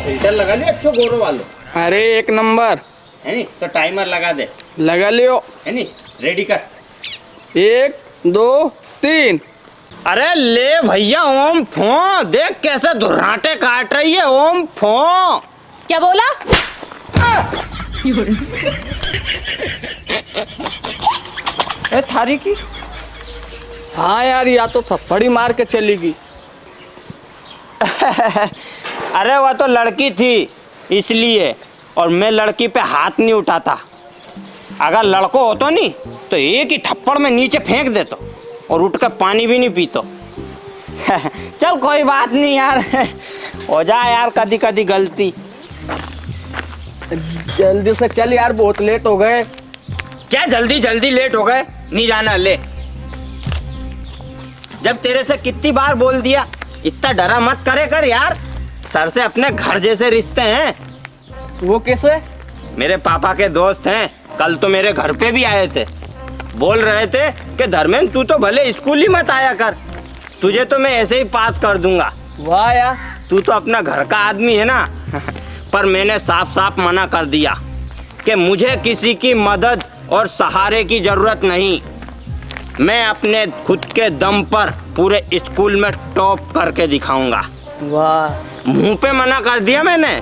Filter लगा लियो अच्छो गोरो वालो। अरे एक नंबर है नी, तो टाइमर लगा दे। लगा लियो। है नी, रेडी कर। 1 2 3। अरे ले भैया ओम फो, देख कैसे धुर्राटे काट रही है ओम फो। क्या बोला? ए थारी की। हाँ यार, या तो थप्पड़ी मार के चलेगी। अरे वह तो लड़की थी इसलिए, और मैं लड़की पे हाथ नहीं उठाता। अगर लड़को हो तो नहीं तो एक ही थप्पड़ में नीचे फेंक देतो और उठ कर पानी भी नहीं पीतो। चल कोई बात नहीं यार, हो जाए यार कदी कदी गलती। जल्दी से चल यार, बहुत लेट हो गए। क्या जल्दी जल्दी लेट हो गए? नहीं जाना ले। जब तेरे से कितनी बार बोल दिया इतना डरा मत करे कर यार, सर से अपने घर जैसे रिश्ते हैं। वो कैसे? मेरे पापा के दोस्त हैं, कल तो मेरे घर पे भी आए थे। बोल रहे थे कि धर्मेंद्र तू तो भले स्कूल ही मत आया कर, तुझे तो मैं ऐसे ही पास कर दूंगा। वाह यार, तू तो अपना घर का आदमी है ना। पर मैंने साफ साफ मना कर दिया कि मुझे किसी की मदद और सहारे की जरूरत नहीं। मैं अपने खुद के दम पर पूरे स्कूल में टॉप करके दिखाऊंगा। वाह, मुंह पे मना कर दिया मैंने।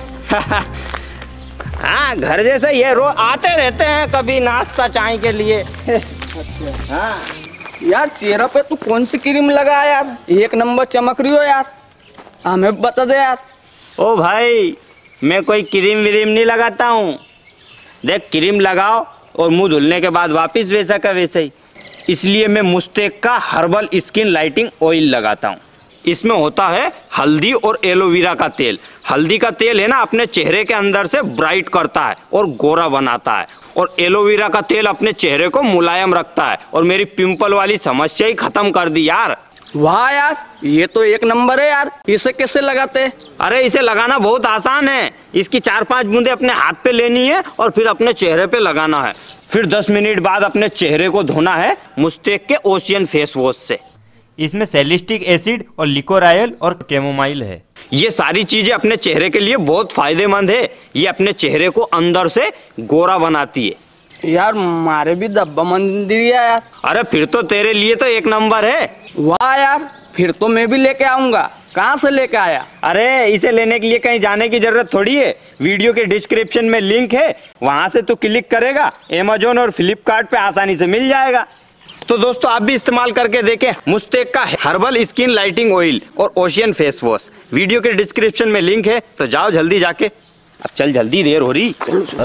हाँ, घर जैसे ये रोज आते रहते हैं कभी नाश्ता चाय के लिए। हाँ यार चेहरा पे तू कौन सी क्रीम लगा यार, एक नंबर चमक रही हो यार, हमें बता दे यार। ओ भाई, मैं कोई क्रीम व्रीम नहीं लगाता हूँ। देख, क्रीम लगाओ और मुंह धुलने के बाद वापस वैसा का वैसे ही। इसलिए मैं मुस्तेक का हर्बल स्किन लाइटिंग ऑयल लगाता हूँ। इसमें होता है हल्दी और एलोवेरा का तेल। हल्दी का तेल है ना, अपने चेहरे के अंदर से ब्राइट करता है और गोरा बनाता है, और एलोवेरा का तेल अपने चेहरे को मुलायम रखता है, और मेरी पिंपल वाली समस्या ही खत्म कर दी यार। वाह यार, ये तो एक नंबर है यार, इसे कैसे लगाते? अरे इसे लगाना बहुत आसान है। इसकी 4-5 बूंदे अपने हाथ पे लेनी है और फिर अपने चेहरे पे लगाना है। फिर 10 मिनट बाद अपने चेहरे को धोना है मुस्तेक के ओशियन फेस वॉश से। इसमें सैलिस्टिक एसिड और लिकोरायल और कैमोमाइल है। ये सारी चीजें अपने चेहरे के लिए बहुत फायदेमंद है। ये अपने चेहरे को अंदर से गोरा बनाती है। यार मारे भी दब्बा मंदिर यार। अरे फिर तो तेरे लिए तो एक नंबर है। वाह यार, फिर तो मैं भी लेके आऊंगा। कहाँ से लेके आया? अरे इसे लेने के लिए कहीं जाने की जरूरत थोड़ी है। वीडियो के डिस्क्रिप्शन में लिंक है, वहां से तू क्लिक करेगा, अमेज़न और फ्लिपकार्ट पे आसानी से मिल जाएगा। तो दोस्तों आप भी इस्तेमाल करके देखें मुस्तेक का हर्बल स्किन लाइटिंग ऑयल और ओशियन फेस वॉश। वीडियो के डिस्क्रिप्शन में लिंक है, तो जाओ जल्दी जाके। अब चल जल्दी, देर हो रही।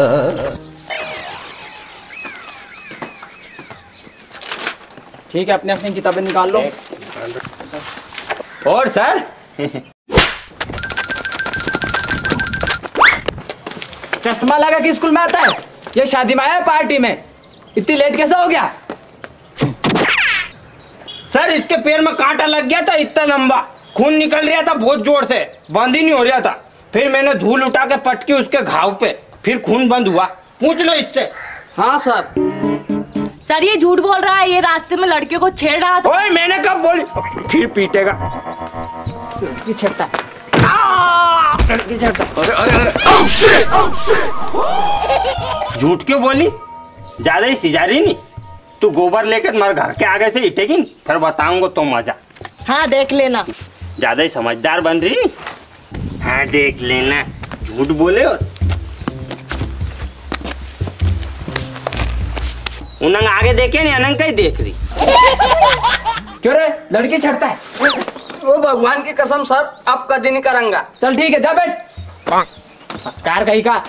ठीक है, अपने अपनी किताबें निकाल लो। और सर चश्मा लगा के स्कूल में आता है, ये शादी में आया है पार्टी में, इतनी लेट कैसे हो गया? सर इसके पैर में कांटा लग गया था, इतना लंबा खून निकल रहा था बहुत जोर से, बंद ही नहीं हो रहा था। फिर मैंने धूल उठा के पटकी उसके घाव पे, फिर खून बंद हुआ। पूछ लो इससे। हाँ सर। सर ये झूठ बोल रहा है, ये रास्ते में लड़कियों को छेड़ रहा था। ओए मैंने कब बोली? फिर पीटेगा। ये छेड़ता है, लड़की छेड़ता है। अरे झूठ क्यों बोली? ज्यादा ही सिजारी नहीं। तू गोबर लेकर मर घर के आगे से इटेगी, फिर बताऊंगा तो मजा। हाँ देख लेना। ज्यादा ही समझदार बन रही। हाँ देख लेना, झूठ बोले। और उन्हें आगे देखे नहीं, अनंग का ही देख रही। क्यों रे, लड़की छेड़ता है? ओ भगवान की कसम सर, अब कभी नहीं करूंगा। चल ठीक है, जा बैठ। कार कहीं का।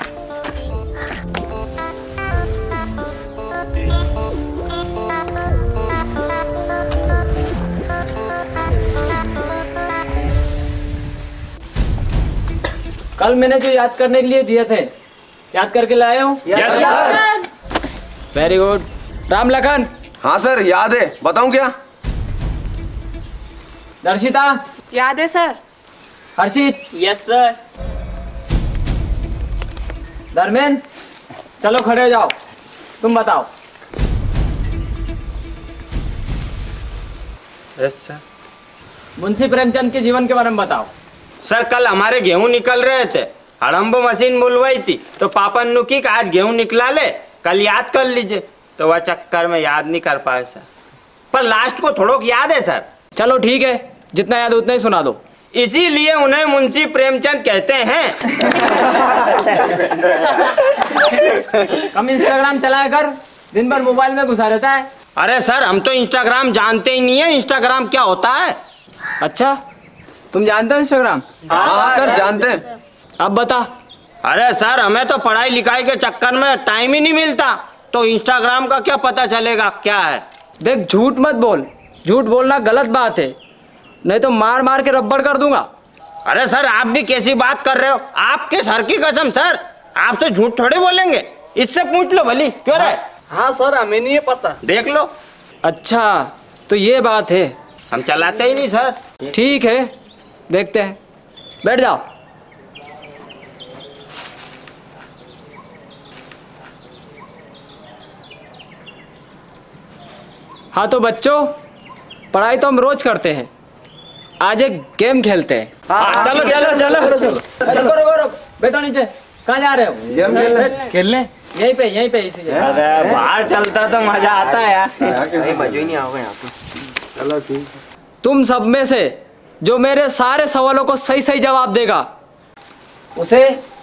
कल मैंने जो याद करने के लिए दिए थे, याद करके लाए हो? Very good. राम लखन। हाँ सर, याद है। बताऊं क्या? दर्शिता। याद है sir. Harshit. Yes sir. Dharmendra, चलो खड़े हो जाओ, तुम बताओ। Yes sir. मुंशी प्रेमचंद के जीवन के बारे में बताओ। सर कल हमारे गेहूं निकल रहे थे, हड़म्बो मशीन बुलवाई थी तो पापा ने की आज गेहूं निकला ले, कल याद कर लीजिए, तो वह चक्कर में याद नहीं कर पाए सर, पर लास्ट को थोड़ा याद है सर। चलो ठीक है, जितना याद है उतना ही सुना दो। इसीलिए उन्हें मुंशी प्रेमचंद कहते हैं। कम इंस्टाग्राम चलाया कर, दिन भर मोबाइल में घुसा रहता है। अरे सर हम तो इंस्टाग्राम जानते ही नहीं है, इंस्टाग्राम क्या होता है। अच्छा, तुम जानते हो इंस्टाग्राम? हाँ सर जानते हैं। अब बता। अरे सर हमें तो पढ़ाई लिखाई के चक्कर में टाइम ही नहीं मिलता, तो इंस्टाग्राम का क्या पता चलेगा क्या है। देख झूठ मत बोल, झूठ बोलना गलत बात है, नहीं तो मार मार के रब्बड़ कर दूंगा। अरे सर आप भी कैसी बात कर रहे हो, आपके सर की कसम सर, आपसे झूठ थोड़े बोलेंगे, इससे पूछ लो भली क्यों रहे। हाँ सर हमें नहीं है पता। देख लो। अच्छा तो ये बात है। हम चलाते ही नहीं सर। ठीक है देखते हैं, बैठ जाओ। हाँ तो बच्चों, पढ़ाई तो हम रोज करते हैं, आज एक गेम खेलते हैं। चलो चलो चलो रुको रुको रुको, बैठो नीचे। कहाँ जा रहे हो? खेलने। यहीं पे इसी जगह। अरे बाहर चलता तो मजा आता है यार। मजा ही नहीं आओगे यहाँ पे। चलो ठीक। तुम सब में से जो मेरे सारे सवालों को सही सही जवाब देगा उसे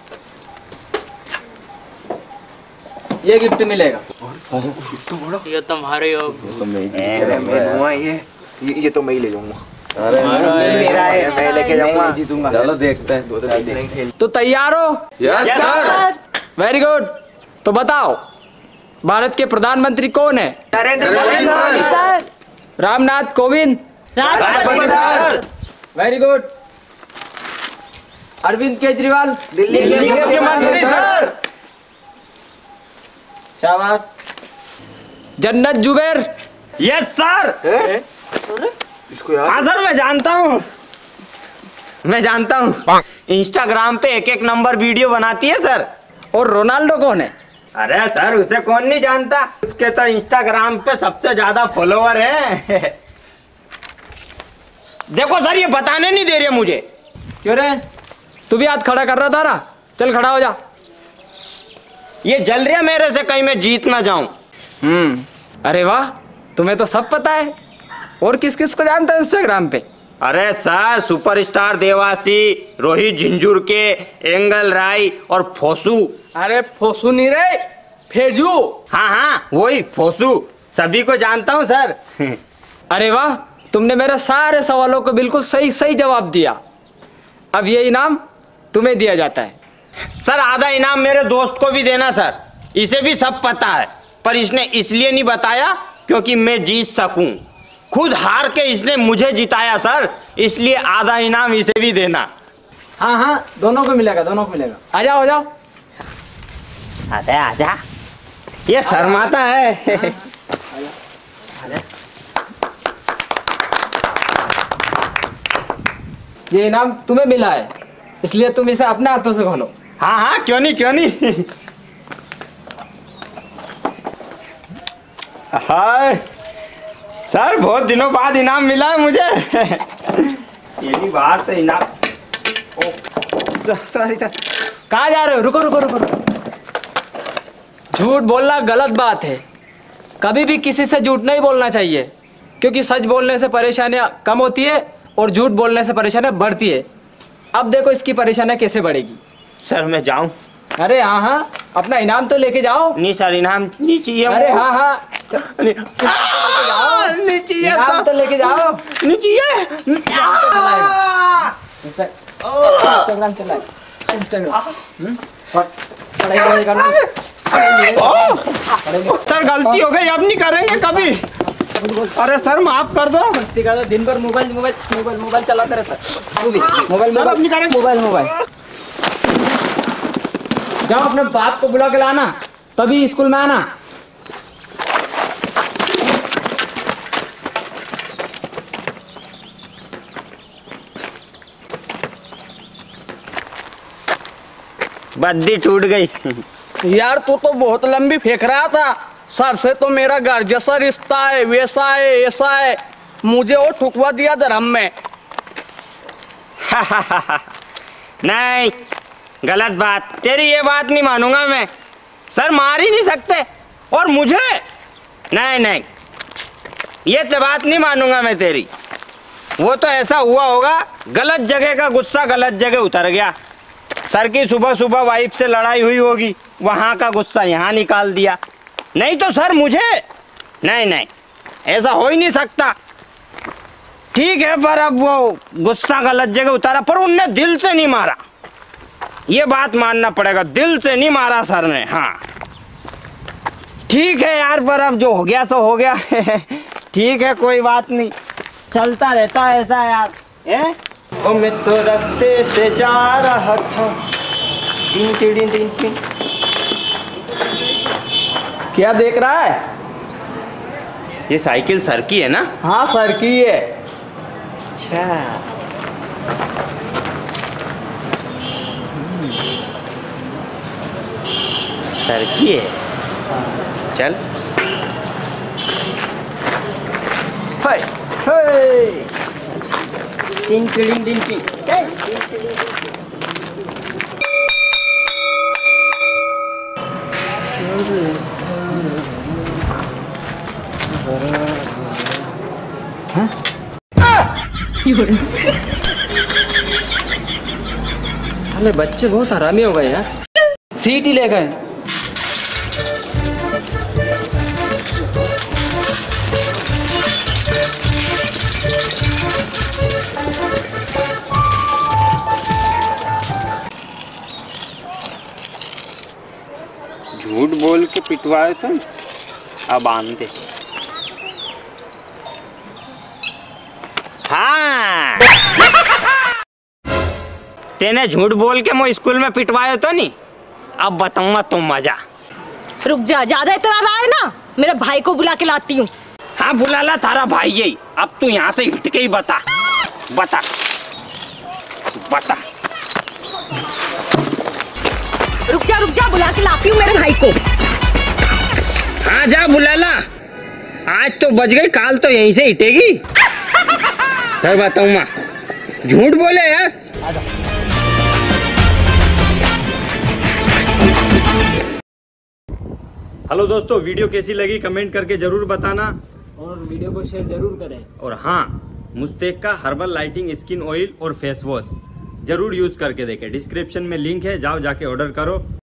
ये गिफ्ट मिलेगा। ये तुम्हारे हो। ये तो मैं ही ले जाऊंगा। मेरा है, मैं लेके जाऊंगा। जीतूंगा। चलो देखते हैं। तो तैयार हो? Yes sir. Very good. तो बताओ, भारत के प्रधानमंत्री कौन है? नरेंद्र मोदी सर। रामनाथ कोविंद। राष्ट्रपति sir. Very good. Arvind Kejriwal. Delhi के मुख्यमंत्री सर। शाबाश। जन्नत जुबैर। Yes sir. इसको यार। हाँ सर मैं जानता हूँ, इंस्टाग्राम पे एक एक नंबर वीडियो बनाती है सर। और रोनाल्डो कौन है? अरे सर उसे कौन नहीं जानता, उसके तो इंस्टाग्राम पे सबसे ज्यादा फॉलोवर है। देखो सर ये बताने नहीं दे रहे मुझे। क्यों रे, तू भी हाथ खड़ा कर रहा था ना, चल खड़ा हो जा। ये जल रहा मेरे से कहीं मैं जीत ना जाऊं। अरे वाह, तुम्हें तो सब पता है। और किस किस को जानता है इंस्टाग्राम पे? अरे sir superstar Devasi, Rohit Jhinjhurke, Angel Rai और फोसू। अरे फोसू नहीं रे, फेजू। हाँ वही फोसू, सभी को जानता हूँ सर। अरे वाह, तुमने मेरे सारे सवालों को बिल्कुल सही सही जवाब दिया। अब ये इनाम तुम्हें दिया जाता है। सर आधा इनाम मेरे दोस्त को भी देना सर, इसे भी सब पता है, पर इसने इसलिए नहीं बताया क्योंकि मैं जीत सकूं। खुद हार के इसने मुझे जिताया सर, इसलिए आधा इनाम इसे भी देना। हाँ दोनों को मिलेगा, दोनों को मिलेगा। आ जाओ आजा ये शर्माता है। ये इनाम तुम्हें मिला है, इसलिए तुम इसे अपने हाथों से खोलो। हाँ क्यों नहीं। हाय सर, बहुत दिनों बाद इनाम मिला है मुझे। यही बात है इनाम। Sorry sir. कहाँ जा रहे हो? रुको। झूठ बोलना गलत बात है, कभी भी किसी से झूठ नहीं बोलना चाहिए, क्योंकि सच बोलने से परेशानियां कम होती है और झूठ बोलने से परेशानियां बढ़ती है। अब देखो इसकी परेशानियां कैसे बढ़ेगी। सर मैं जाऊं? अरे हाँ, अपना इनाम तो लेके जाओ। नहीं सर इनाम नहीं चाहिए। अरे हाँ नहीं चाहिए, इनाम तो लेके जाओ। नहीं चाहिए। इंस्टाग्राम चला, इंस्टाग्राम पढ़ाई करना। सर गलती हो गई, अब नहीं करेंगे कभी। अरे सर माफ कर दो। दिन भर मोबाइल चलाते रहता है। मोबाइल जाओ अपने बाप को बुला के लाना, तभी स्कूल में आना। बद्दी टूट गई। यार तू तो बहुत लंबी फेंक रहा था, सर से तो मेरा घर जैसा रिश्ता है, वैसा है ऐसा है, मुझे वो ठुकवा दिया धर्म में। नहीं, गलत बात, तेरी ये बात नहीं मानूंगा मैं। सर मार ही नहीं सकते और मुझे, नहीं नहीं, ये तो बात नहीं मानूंगा मैं तेरी। वो तो ऐसा हुआ होगा, गलत जगह का गुस्सा गलत जगह उतर गया। सर की सुबह सुबह वाइफ से लड़ाई हुई होगी, वहां का गुस्सा यहाँ निकाल दिया। नहीं तो सर मुझे, नहीं नहीं, ऐसा हो ही नहीं सकता। ठीक है, पर अब वो गुस्सा गलत जगह उतारा, पर उनने दिल से नहीं मारा, ये बात मानना पड़ेगा, दिल से नहीं मारा सर ने। हाँ ठीक है यार, पर अब जो हो गया तो हो गया। ठीक है, कोई बात नहीं, चलता रहता है ऐसा यार। ओ मैं तो रास्ते से जा रहा था। टिन टिन टिन टिन। क्या देख रहा है? ये साइकिल सर की है ना? हाँ सर की है। अच्छा, सर की है, चल। हाय हाय। टिन टिन टिन टिन। साले बच्चे बहुत हरामी हो गए यार, सीट ही ले गए। झूठ बोल के पिटवाए थे, अब आंदे। हाँ तेने झूठ बोल के मैं स्कूल में पिटवाए तो नहीं, अब बताऊंगा तुम मजा। रुक जा, ज्यादा इतना रहा है ना, मेरे भाई को बुला के लाती हूँ। हाँ बुला ला तारा भाई यही, अब तू यहाँ से हिट के ही बता बता बता। रुक जा, बुला के लाती हूँ मेरे भाई को। हाँ जा बुला ला, आज तो बच गई, काल तो यहीं से हिटेगी। फिर बताऊंगा, झूठ बोले यार। हेलो दोस्तों, वीडियो कैसी लगी कमेंट करके जरूर बताना, और वीडियो को शेयर जरूर करें। और हाँ, मुस्तेक का हर्बल लाइटिंग स्किन ऑयल और फेस वॉश जरूर यूज करके देखें। डिस्क्रिप्शन में लिंक है, जाओ जाके ऑर्डर करो।